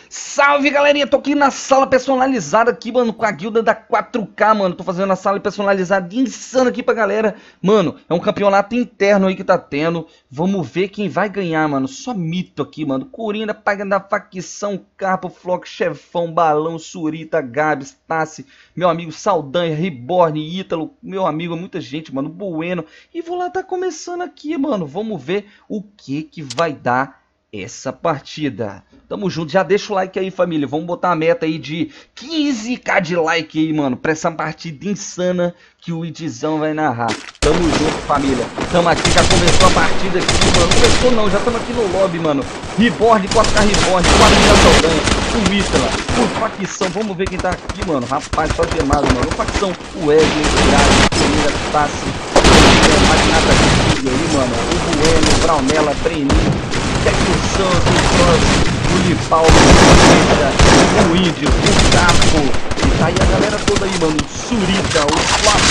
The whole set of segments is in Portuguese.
Salve, galerinha, tô aqui na sala personalizada aqui, mano, com a guilda da 4K, mano. Tô fazendo a sala personalizada insana aqui pra galera. Mano, é um campeonato interno aí que tá tendo. Vamos ver quem vai ganhar, mano. Só mito aqui, mano. Coringa, Paga da Facção, Carpo, Flock, Chefão, Balão, Surita, Gabs, Tassi, meu amigo Saldanha, Reborn, Ítalo, meu amigo, muita gente, mano, Bueno. E vou lá, tá começando aqui, mano. Vamos ver o que vai dar essa partida. Tamo junto, já deixa o like aí, família. Vamos botar a meta aí de 15k de like aí, mano, pra essa partida insana que o Idzão vai narrar. Tamo junto, família. Tamo aqui, já começou a partida aqui, mano. Começou não, já estamos aqui no lobby, mano. Reborn, 4K Reborn, 4K Saldanha, o Ítala, o Facção. Vamos ver quem tá aqui, mano. Rapaz, só gemado, mano. O Facção, o Wesley, o Grazi, o Coringa, Tassi, o Magnata de aí, mano. O Bueno, o Braunella, Breninho, o Santos, o Cross, o Lipaulo, o Índio, o Capo, e tá aí a galera toda aí, mano, o Surita, o Flop,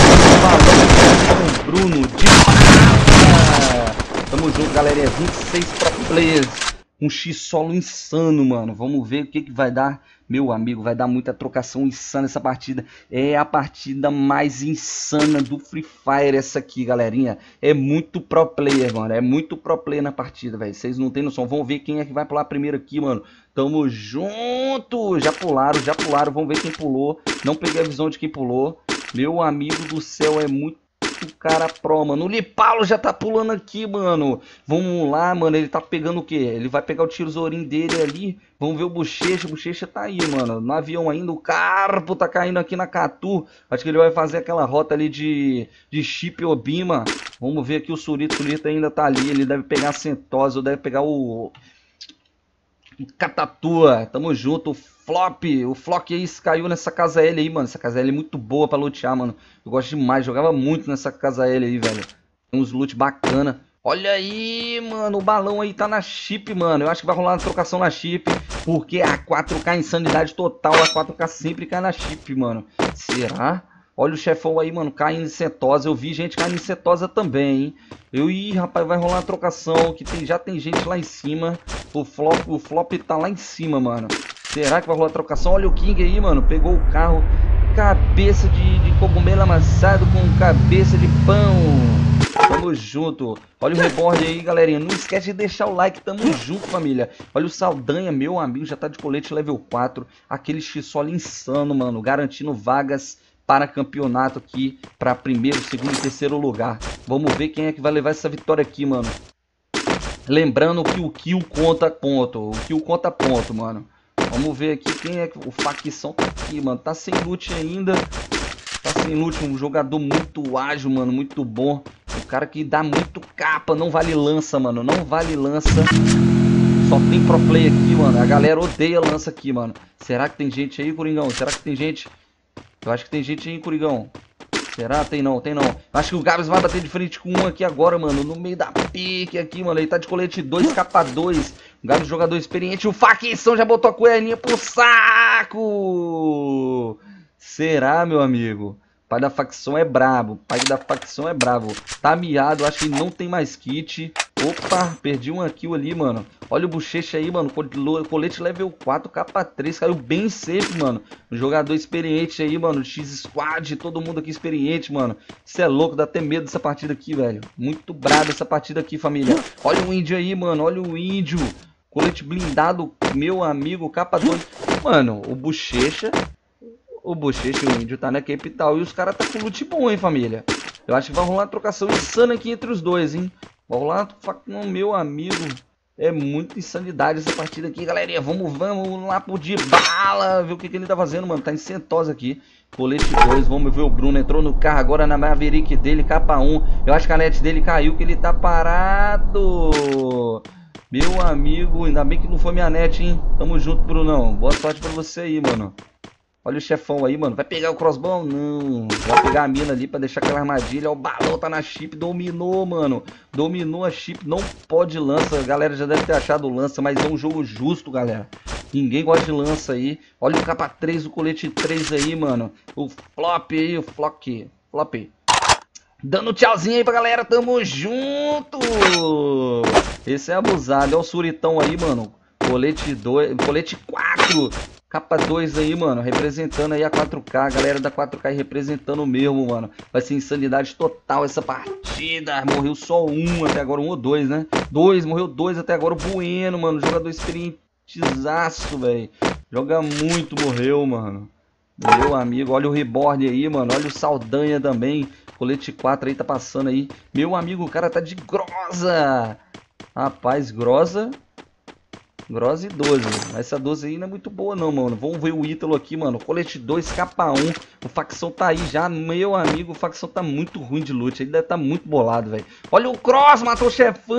o Bruno, de tamo junto, galera, é 26 pro players, um X solo insano, mano, vamos ver o que vai dar. Meu amigo, vai dar muita trocação insana essa partida. É a partida mais insana do Free Fire essa aqui, galerinha. É muito pro player, mano. É muito pro player na partida, velho. Vocês não tem noção. Vamos ver quem é que vai pular primeiro aqui, mano. Tamo junto. Já pularam, já pularam. Vamos ver quem pulou. Não peguei a visão de quem pulou. Meu amigo do céu, é muito cara pro, mano. O Lipaulo já tá pulando aqui, mano. Vamos lá, mano. Ele tá pegando o quê? Ele vai pegar o tirozourinho dele ali. Vamos ver o Bochecha. O Bochecha tá aí, mano. No avião ainda. O Carpo tá caindo aqui na Catu. Acho que ele vai fazer aquela rota ali de Chip Obima. Vamos ver aqui o Surita. O Surita ainda tá ali. Ele deve pegar a Sentosa. Ou deve pegar o Catatua. Tamo junto. O Flock aí caiu nessa casa L aí, mano. Essa casa L é muito boa pra lutear, mano. Eu gosto demais. Jogava muito nessa casa L aí, velho. Tem uns loot bacana. Olha aí, mano. O balão aí tá na chip, mano. Eu acho que vai rolar uma trocação na chip. Porque a 4K insanidade total. A 4K sempre cai na chip, mano. Será? Olha o chefão aí, mano. Caindo em Setosa. Eu vi gente caindo em Setosa também, hein. Ih, rapaz, vai rolar uma trocação. Que já tem gente lá em cima. O Flop tá lá em cima, mano. Será que vai rolar trocação? Olha o King aí, mano. Pegou o carro. Cabeça de cogumelo amassado com cabeça de pão. Tamo junto. Olha o Reborn aí, galerinha. Não esquece de deixar o like. Tamo junto, família. Olha o Saldanha, meu amigo. Já tá de colete level 4. Aquele X-Solo insano, mano. Garantindo vagas para campeonato aqui. Para primeiro, segundo e terceiro lugar. Vamos ver quem é que vai levar essa vitória aqui, mano. Lembrando que o kill conta ponto. O kill conta ponto, mano. Vamos ver aqui quem é que... O Facção tá aqui, mano. Tá sem loot ainda. Tá sem loot. Um jogador muito ágil, mano. Muito bom. O cara que dá muito capa. Não vale lança, mano. Não vale lança. Só tem pro play aqui, mano. A galera odeia lança aqui, mano. Será que tem gente aí, Coringão? Será que tem gente? Eu acho que tem gente aí, Coringão. Será? Tem não, tem não. Acho que o Gabs vai bater de frente com um aqui agora, mano. No meio da pique aqui, mano. Ele tá de colete 2, capa 2. O Gabs, jogador experiente. O Facção já botou a coelhinha pro saco. Será, meu amigo? Pai da Facção é brabo. Pai da Facção é brabo. Tá miado, acho que não tem mais kit. Opa, perdi uma kill ali, mano. Olha o Bochecha aí, mano. Colete level 4, capa 3. Caiu bem safe, mano. Um jogador experiente aí, mano. X-Squad, todo mundo aqui experiente, mano. Isso é louco, dá até medo dessa partida aqui, velho. Muito brabo essa partida aqui, família. Olha o índio aí, mano. Olha o índio. Colete blindado, meu amigo. Capa 2. Mano, o Bochecha e o índio tá na capital. E os caras tá com loot bom, hein, família. Eu acho que vai rolar uma trocação insana aqui entre os dois, hein. Vai rolar uma... Meu amigo. É muita insanidade essa partida aqui, galerinha. Vamos lá pro de bala. Ver o que ele tá fazendo, mano. Tá em Sentosa aqui. Colete 2. Vamos ver o Bruno. Entrou no carro agora na Maverick dele. Capa 1. Eu acho que a net dele caiu, que ele tá parado. Meu amigo. Ainda bem que não foi minha net, hein. Tamo junto, Brunão. Boa sorte pra você aí, mano. Olha o chefão aí, mano. Vai pegar o crossbow? Não. Vai pegar a mina ali pra deixar aquela armadilha. O balão tá na chip. Dominou, mano. Dominou a chip. Não pode lança. A galera já deve ter achado lança. Mas é um jogo justo, galera. Ninguém gosta de lança aí. Olha o capa 3, o colete 3 aí, mano. O Flop aí, o Flock. Flop. Dando tchauzinho aí pra galera. Tamo junto. Esse é abusado. Olha o Suritão aí, mano. Colete 2, colete 4. Capa 2 aí, mano, representando aí a 4K, a galera da 4K aí representando mesmo, mano. Vai ser insanidade total essa partida. Morreu só um até agora, um ou dois, né? Morreu dois até agora, o Bueno, mano. Jogador experientezaço, velho. Joga muito, morreu, mano. Meu amigo, olha o Reborn aí, mano. Olha o Saldanha também. Colete 4 aí tá passando aí. Meu amigo, o cara tá de Groza. Rapaz, Groza e 12. Essa 12 aí não é muito boa não, mano. Vamos ver o Ítalo aqui, mano. Colete 2, capa 1. O facção tá aí já. Meu amigo, o facção tá muito ruim de loot. Ele deve tá muito bolado, velho. Olha o Cross, matou o chefão.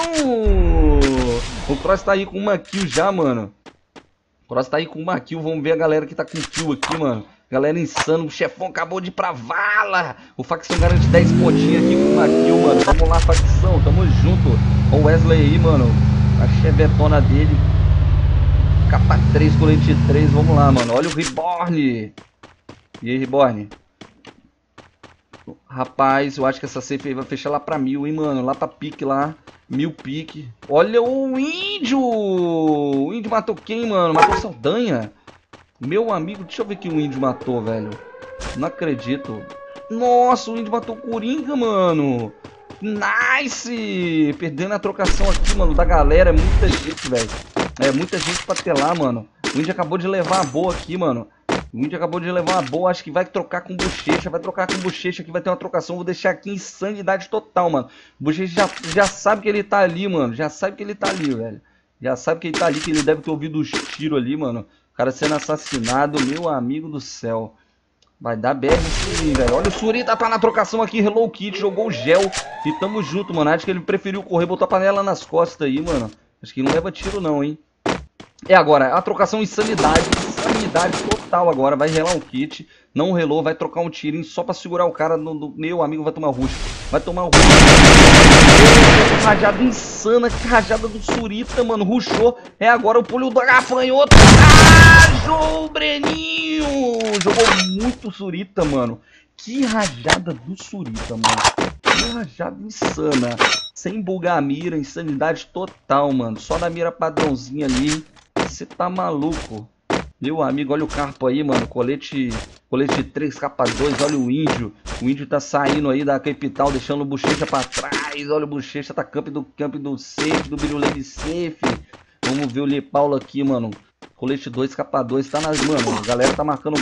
O Cross tá aí com uma kill já, mano. O Cross tá aí com uma kill. Vamos ver a galera que tá com kill aqui, mano. Galera insano. O chefão acabou de ir pra vala. O facção garante 10 pontinhos aqui com uma kill, mano. Vamos lá, facção. Tamo junto. Olha o Wesley aí, mano. A chevetona dele. Capa 3, colete 3. Vamos lá, mano. Olha o Reborn. E aí, Reborn? Rapaz, eu acho que essa safe aí vai fechar lá pra 1000, hein, mano. Lá pra pique lá. 1000 pique. Olha o índio. O índio matou quem, mano? Matou o Saldanha. Meu amigo, deixa eu ver que o índio matou, velho. Não acredito. Nossa, o índio matou o Coringa, mano. Nice! Perdendo a trocação aqui, mano, da galera. É muita gente, velho. É muita gente pra ter lá, mano. O índio acabou de levar a boa aqui, mano. O índio acabou de levar a boa. Acho que vai trocar com bochecha. Vai trocar com bochecha aqui. Vai ter uma trocação. Vou deixar aqui em sanidade total, mano. O bochecha já sabe que ele tá ali, mano. Já sabe que ele tá ali, velho. Já sabe que ele tá ali. Que ele deve ter ouvido os tiros ali, mano. O cara sendo assassinado. Meu amigo do céu. Vai dar BR sim, velho. Olha o Surita tá na trocação aqui. Hello Kitty, jogou o gel. E tamo junto, mano. Acho que ele preferiu correr, botar a panela nas costas aí, mano. Acho que não leva tiro não, hein. É agora, a trocação insanidade. Insanidade total agora. Vai relar um kit. Não relou, vai trocar um tirinho só pra segurar o cara. Meu amigo vai tomar rush. Vai tomar o rush. Rajada insana. Que rajada do Surita, mano. Rushou. É agora o pulo do gafanhoto. Ah, o Breninho. Jogou muito Surita, mano. Que rajada do Surita, mano. Que rajada insana. Sem bugar a mira. Insanidade total, mano. Só na mira padrãozinha ali. Você tá maluco. Meu amigo, olha o Carpo aí, mano. Colete 3, capa 2. Olha o índio. O índio tá saindo aí da capital, deixando o bochecha pra trás. Olha o bochecha, tá camp do safe, do birulê de safe. Vamos ver o Lee Paulo aqui, mano. Colete 2, capa 2. Tá nas. Mano, a galera tá marcando.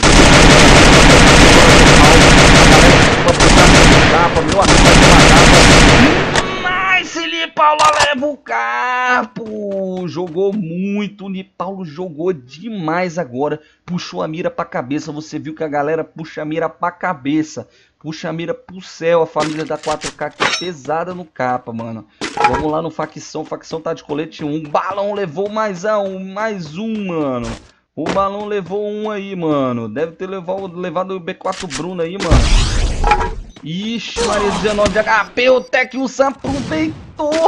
Meu amigo vai tomar capa. Nice, Lee Paulo leva o Carpo. Jogou muito. O Lee Paulo jogou demais agora. Puxou a mira pra cabeça. Você viu que a galera puxa a mira pra cabeça. Puxa a mira pro céu. A família da 4K que pesada no capa, mano. Vamos lá no facção. O facção tá de colete 1. O balão levou mais um, mano. O balão levou um aí, mano. Deve ter levado o B4 Bruno aí, mano. Ixi, Maria, 19 de HP. O Tech Sam aproveitou.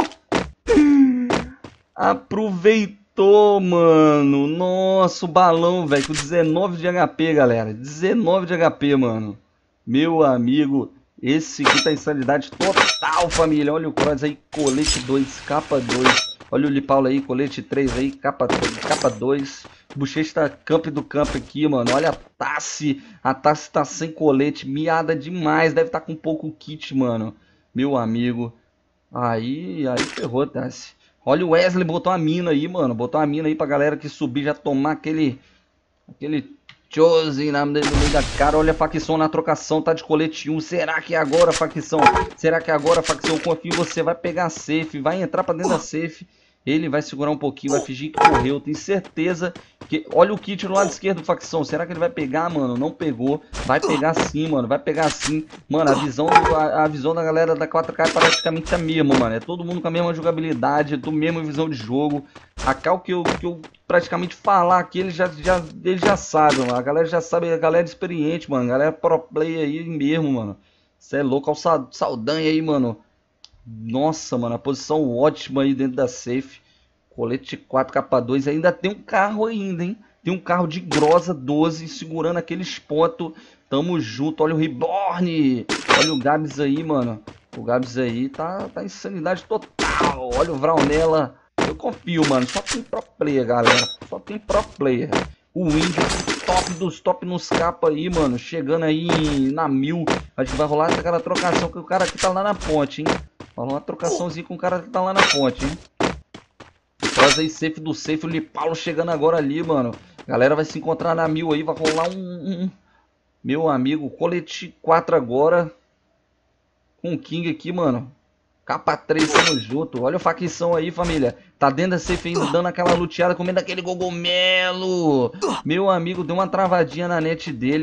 Aproveitou, mano. Nossa, o balão, velho. Com 19 de HP, galera. 19 de HP, mano. Meu amigo. Esse aqui tá insanidade total, família. Olha o Cross aí. Colete 2, capa 2. Olha o Lee Paulo aí. Colete 3 aí. Capa 2. Bochecha tá camp do campo aqui, mano. Olha a Tassi. A Tassi tá sem colete. Miada demais. Deve tá com pouco kit, mano. Meu amigo. Aí ferrou, Tassi. Olha o Wesley. Botou a mina aí, mano. Botou a mina aí pra galera que subir já tomar aquele Chosen no meio da cara. Olha a facção na trocação. Tá de colete 1. Será que é agora, facção? Será que é agora, facção? Eu confio em você. Vai pegar a safe. Vai entrar pra dentro da safe. Ele vai segurar um pouquinho, vai fingir que correu. Tenho certeza que... Olha o kit no lado esquerdo, facção. Será que ele vai pegar, mano? Não pegou. Vai pegar sim, mano. Vai pegar sim. Mano, a visão da galera da 4K é praticamente a mesma, mano. É todo mundo com a mesma jogabilidade, do mesma visão de jogo. A cal que eu praticamente falar aqui, eles já sabem, mano. A galera já sabe, a galera experiente, mano. A galera pro play aí mesmo, mano. Você é louco. Olha o Saldanha aí, mano. Nossa, mano, a posição ótima aí dentro da safe. Colete 4, capa 2. Ainda tem um carro ainda, hein? Tem um carro de Groza 12 segurando aquele spot. Tamo junto. Olha o Reborn. Olha o Gabs aí, mano. O Gabs aí tá insanidade total. Olha o Vraunella. Eu confio, mano. Só tem pro player, galera. Só tem pro player. O índio top dos top nos capas aí, mano. Chegando aí na 1000. Acho que vai rolar aquela trocação com o cara que tá lá na ponte, hein. Vai rolar uma trocaçãozinha com o cara que tá lá na ponte, hein. Traz aí safe do safe. O Lipaulo chegando agora ali, mano. Galera vai se encontrar na 1000 aí. Vai rolar meu amigo, colete 4 agora. Com o King aqui, mano. Capa 3, tamo junto. Olha o facção aí, família. Tá dentro da safe ainda, dando aquela luteada, comendo aquele cogumelo. Meu amigo, deu uma travadinha na net dele.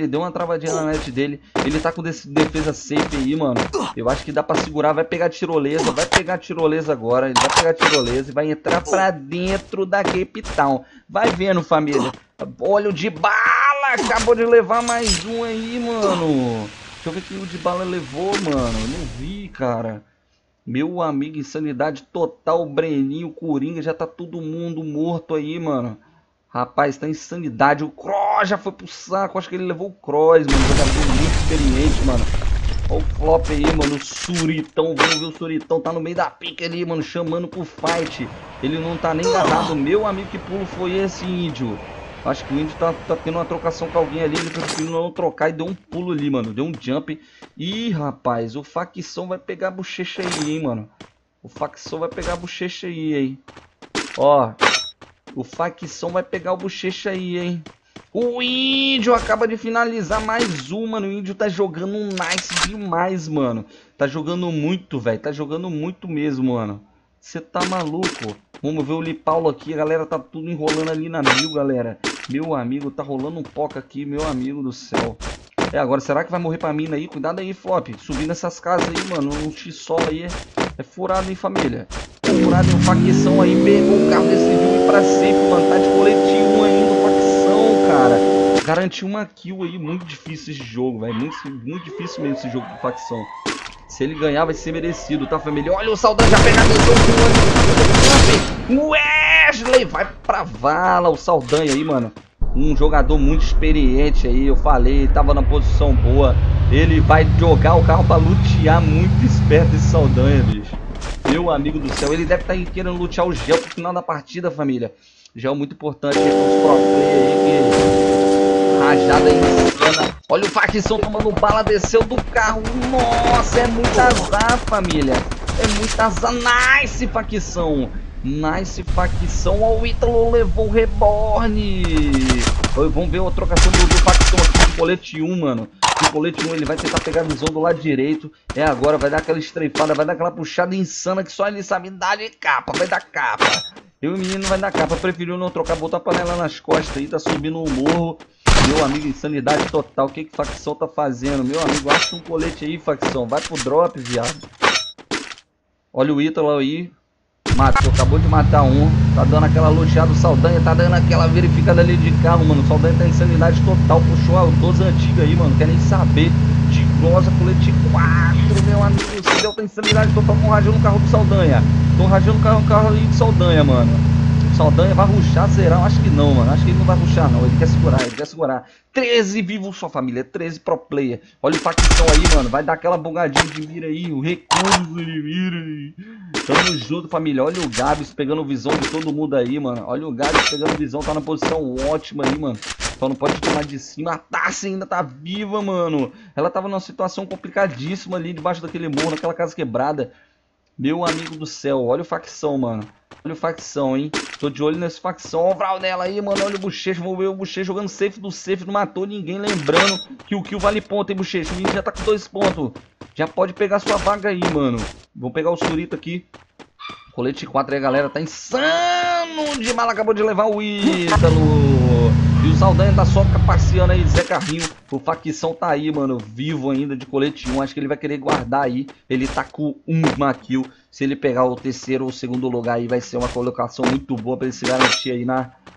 Ele tá com defesa safe aí, mano. Eu acho que dá pra segurar. Vai pegar tirolesa. Vai pegar tirolesa agora. Ele vai pegar tirolesa e vai entrar pra dentro da Cape Town. Vai vendo, família. Olha o de bala. Acabou de levar mais um aí, mano. Deixa eu ver que o de bala levou, mano. Eu não vi, cara. Meu amigo, insanidade total, Breninho, Coringa, já tá todo mundo morto aí, mano. Rapaz, tá insanidade. O Cross já foi pro saco, acho que ele levou o Cross, mano. Jogador muito experiente, mano. Olha o flop aí, mano, o Suritão, vamos ver o Suritão, tá no meio da pica ali, mano, chamando pro fight. Ele não tá nem agarrado. Meu amigo, que pulo foi esse, índio? Acho que o índio tá tendo uma trocação com alguém ali. Ele preferiu não trocar e deu um pulo ali, mano. Deu um jump. Ih, rapaz, o facção vai pegar a bochecha aí, hein, mano. O facção vai pegar a bochecha aí, hein. Ó, o facção vai pegar o bochecha aí, hein. O índio acaba de finalizar mais um, mano. O índio tá jogando um nice demais, mano. Tá jogando muito, velho. Tá jogando muito mesmo, mano. Você tá maluco? Vamos ver o Lipaulo aqui. A galera tá tudo enrolando ali na 1000, galera. Meu amigo, tá rolando um poca aqui, meu amigo do céu. É, agora, será que vai morrer pra mina aí? Cuidado aí, Flop. Subindo essas casas aí, mano. Um X-Solo aí é furado, hein, família? É furado, hein? Facção aí. Pegou o carro, decidiu ir pra safe, mano. Tá de colete 1 ainda, facção, cara. Garantiu uma kill aí. Muito difícil esse jogo, velho. Muito difícil mesmo esse jogo de facção. Se ele ganhar, vai ser merecido, tá, família? Olha o Saldanha já pega a missão. O Wesley vai pra vala. O Saldanha aí, mano. Um jogador muito experiente aí. Eu falei, tava na posição boa. Ele vai jogar o carro pra lutear. Muito esperto esse Saldanha, bicho. Meu amigo do céu. Ele deve estar querendo lutear o gel pro final da partida, família. Gel muito importante aí pros pro play aí. Que rajada insana. Olha o facção tomando bala, desceu do carro. Nossa, é muito azar, família. É muito azar. Nice, facção. Nice, facção. Ó, o Ítalo levou o reborn. Vamos ver a trocação do facção aqui de colete 1, mano. De colete 1 ele vai tentar pegar a visão do lado direito. É agora, vai dar aquela estreifada, vai dar aquela puxada insana que só ele sabe dar de capa. Vai dar capa. E o menino vai dar capa. Preferiu não trocar, botar a panela nas costas aí. Tá subindo o morro. Meu amigo, insanidade total. O que que facção tá fazendo? Meu amigo, acha um colete aí, facção. Vai pro drop, viado. Olha o Ítalo aí. Matou, acabou de matar um. Tá dando aquela luteada. O Saldanha tá dando aquela verificada ali de carro, mano. O Saldanha tá em insanidade total. Puxou a 12 antiga aí, mano. Quer nem saber. De glosa, colete 4, meu amigo. O céu tá em insanidade total. Tão rajando o carro do Saldanha. Tão rajando o carro ali do Saldanha, mano. Saldanha vai rushar, será? Acho que não, mano. Acho que ele não vai rushar, não. Ele quer segurar, ele quer segurar. 13 vivos, sua família. 13 pro player. Olha o facção aí, mano. Vai dar aquela bugadinha de mira aí. O recurso de mira aí. Tamo junto, família. Olha o Gabs pegando visão de todo mundo aí, mano. Olha o Gabs pegando visão. Tá na posição ótima aí, mano. Só não pode tomar de cima. A Tassi ainda tá viva, mano. Ela tava numa situação complicadíssima ali, debaixo daquele morro, naquela casa quebrada. Meu amigo do céu. Olha o facção, mano. Olha o facção, hein. Tô de olho nesse facção. Olha o Vral dela aí, mano. Olha o Bochecha. Vamos ver o Bochecha jogando safe do safe. Não matou ninguém. Lembrando que o kill vale ponto, hein, Bochecha. O menino já tá com 2 pontos. Já pode pegar sua vaga aí, mano. Vou pegar o Surito aqui. Colete 4 aí, galera. Tá insano de bala. Acabou de levar o Ítalo. E o Saldanha tá só passeando aí, Zé Carrinho. O facção tá aí, mano, vivo ainda de colete 1. Acho que ele vai querer guardar aí. Ele tá com uma kill. Se ele pegar o terceiro ou o segundo lugar aí, vai ser uma colocação muito boa pra ele se garantir aí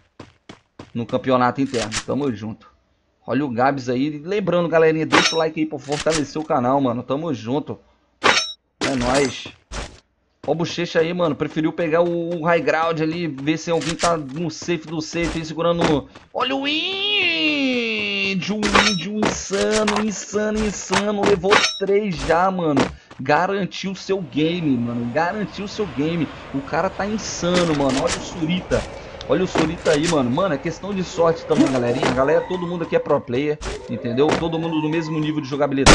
no campeonato interno. Tamo junto. Olha o Gabs aí. Lembrando, galerinha, deixa o like aí pra fortalecer o canal, mano. Tamo junto. É nóis. Ó o Bochecha aí, mano. Preferiu pegar o high ground ali. Ver se alguém tá no safe do safe aí, segurando. Olha o índio. O índio insano, insano, insano. Levou 3 já, mano. Garantiu seu game, mano. Garantiu seu game. O cara tá insano, mano. Olha o Surita. Olha o Surita aí, mano. Mano, é questão de sorte também, galerinha. Galera, todo mundo aqui é pro player, entendeu? Todo mundo no mesmo nível de jogabilidade.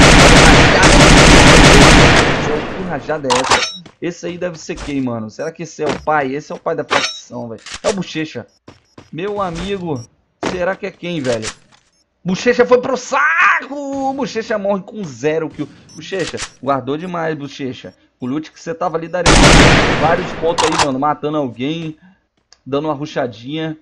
Que rajada é essa? Esse aí deve ser quem, mano? Será que esse é o pai? Esse é o pai da facção, velho. É o Bochecha. Meu amigo, será que é quem, velho? Bochecha foi pro saco! Bochecha morre com 0 kill. Bochecha, guardou demais, Bochecha. O loot que você tava ali daria vários pontos aí, mano. Matando alguém, dando uma rushadinha.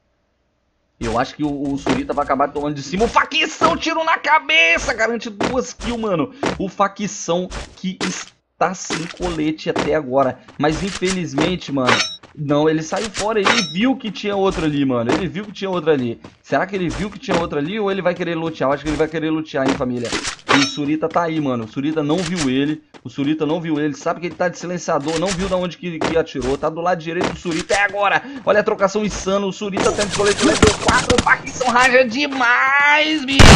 Eu acho que o Surita vai acabar tomando de cima. O Facção, tiro na cabeça! Garante 2 kills, mano. O Facção que está sem colete até agora. Mas infelizmente, mano... Não, ele saiu fora, ele viu que tinha outro ali, mano. Ele viu que tinha outro ali. Será que ele viu que tinha outro ali ou ele vai querer lutear? Eu acho que ele vai querer lutear, hein, família. E o Surita tá aí, mano. O Surita não viu ele. O Surita não viu ele. Sabe que ele tá de silenciador. Não viu de onde que atirou. Tá do lado direito do Surita. É agora. Olha a trocação insana. O Surita tem de colete level 4. O Facção raja demais, bicho.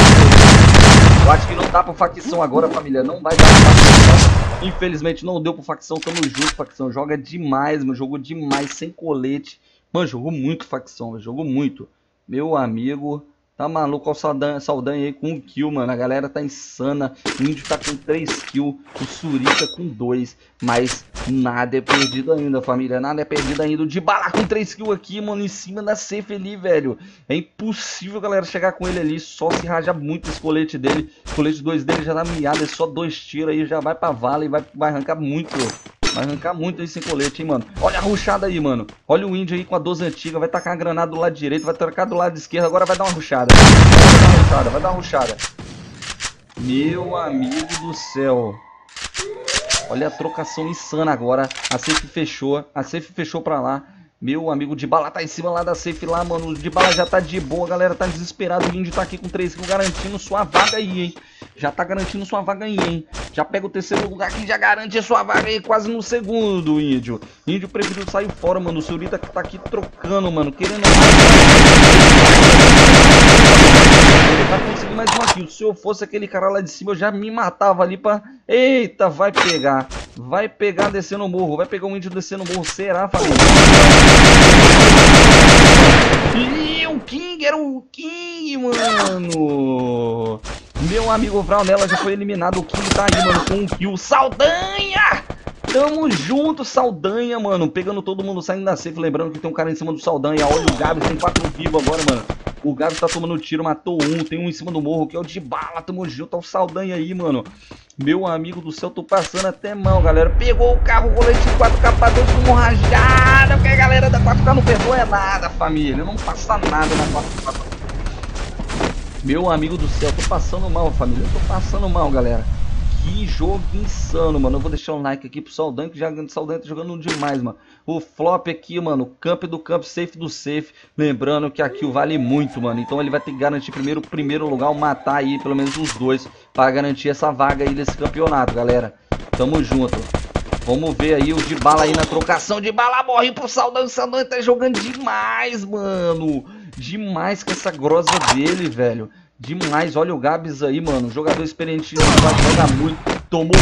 Eu acho que não dá pro Facção agora, família. Não vai dar pro Facção. Infelizmente não deu pro Facção. Tamo junto, Facção. Joga demais, mano. Jogou demais, sem colete. Mano, jogou muito Facção, jogou muito. Meu amigo, tá maluco. Olha o Saldanha aí com 1 kill, mano. A galera tá insana. O Índio tá com 3 kills. O Surita com 2. Mas nada é perdido ainda, família. Nada é perdido ainda. O Dibala com 3 kills aqui, mano. Em cima da safe ali, velho. É impossível, galera, chegar com ele ali. Só se raja muito esse colete dele. O colete 2 dele já tá miado. É só 2 tiros aí. Já vai pra vala e vai arrancar muito. Vai arrancar muito aí sem colete, hein, mano. Olha a rushada aí, mano. Olha o Índio aí com a 12 antiga. Vai tacar a granada do lado direito. Vai tacar do lado esquerdo. Agora vai dar uma rushada. Vai dar uma rushada. Meu amigo do céu. Olha a trocação insana agora. A safe fechou. A safe fechou pra lá. Meu amigo, o Dibala tá em cima lá da safe lá, mano. O Dibala já tá de boa, a galera tá desesperado. O Índio tá aqui com 3 kills garantindo sua vaga aí, hein. Já tá garantindo sua vaga aí, hein. Já pega o terceiro lugar aqui, já garante a sua vaga aí quase no segundo, Índio. Índio preferiu sair fora, mano. O Surita tá aqui trocando, mano. Querendo mais. Ele vai conseguir mais uma kill. Se eu fosse aquele cara lá de cima, eu já me matava ali pra... Eita, vai pegar. Vai pegar descendo o morro. Vai pegar o Índio descendo o morro. Será, família? Ih, o King era o King, mano. Meu amigo Vraunella já foi eliminado. O King tá aí, mano, com 1 kill. Saldanha! Tamo junto, Saldanha, mano. Pegando todo mundo saindo da safe. Lembrando que tem um cara em cima do Saldanha. Olha o Gabs, tem 4 vivos agora, mano. O Gabs tá tomando tiro, matou um. Tem um em cima do morro, que é o Dibala. Tamo junto, olha o Saldanha aí, mano. Meu amigo do céu, tô passando até mal, galera. Pegou o carro, o colete 4K pra 2 com rajada. Porque a galera da 4K não perdoa nada, família. Não passa nada na 4K. Meu amigo do céu, tô passando mal, família. Tô passando mal, galera. Que jogo insano, mano. Eu vou deixar um like aqui pro Saldanha, que o Saldanha tá jogando demais, mano. O flop aqui, mano. Camp do camp, safe do safe. Lembrando que aqui o vale muito, mano. Então ele vai ter que garantir primeiro lugar, matar aí pelo menos os 2 para garantir essa vaga aí desse campeonato, galera. Tamo junto. Vamos ver aí o Dibala aí na trocação. Dibala morre pro Saldanha. O Saldanha tá jogando demais, mano. Demais com essa grossa dele, velho. Demais, olha o Gabs aí, mano. Jogador experiente, joga muito. Tomou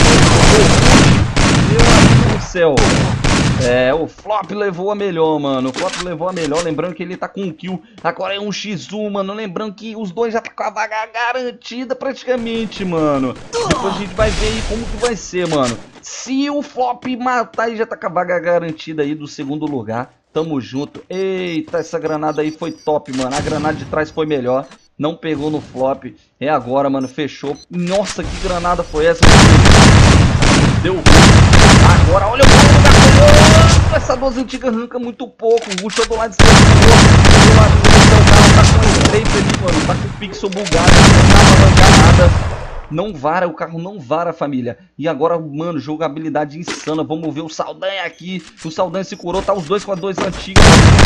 meu amigo do céu. É, o Flop levou a melhor, mano. O Flop levou a melhor. Lembrando que ele tá com 1 kill. Agora é um x1, mano. Lembrando que os dois já tá com a vaga garantida praticamente, mano. Depois a gente vai ver aí como que vai ser, mano. Se o Flop matar, ele já tá com a vaga garantida aí do segundo lugar. Tamo junto. Eita, essa granada aí foi top, mano. A granada de trás foi melhor. Não pegou no flop. É agora, mano. Fechou. Nossa, que granada foi essa? Deu ruim. Agora, olha o gol da Coyote. Essa 12 antiga arranca muito pouco. O Rush do lado esquerdo. Meu amigo do seu carro tá com a strafe ali, mano. Tá com o pixel bugado. Não dá pra arrancar nada. Não vara, o carro não vara, família. E agora, mano, jogabilidade insana. Vamos ver o Saldanha aqui. O Saldanha se curou. Tá os dois com a 2 antigas.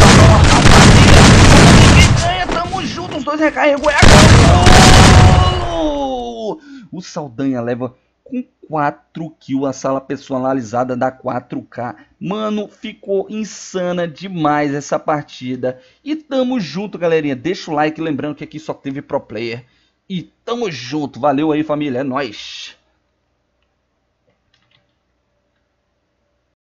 Tamo junto, os dois recarregou. É agora. O Saldanha leva com 4 kills a sala personalizada da 4K. Mano, ficou insana demais essa partida. E tamo junto, galerinha. Deixa o like, lembrando que aqui só teve pro player. E tamo junto. Valeu aí, família. É nóis.